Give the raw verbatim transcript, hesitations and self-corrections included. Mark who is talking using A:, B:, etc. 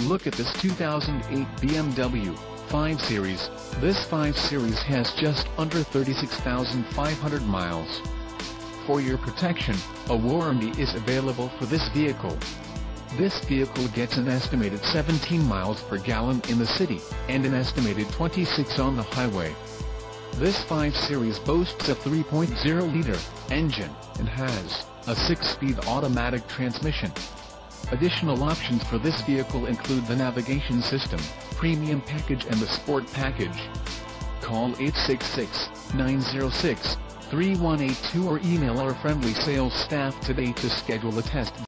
A: look at this two thousand eight B M W five Series. This five Series has just under thirty-six thousand five hundred miles. For your protection, a warranty is available for this vehicle. This vehicle gets an estimated seventeen miles per gallon in the city, and an estimated twenty-six on the highway. This five Series boasts a three point oh liter engine, and has a six-speed automatic transmission. Additional options for this vehicle include the navigation system, premium package and the sport package. Call eight six six, nine zero six, three one eight two or email our friendly sales staff today to schedule a test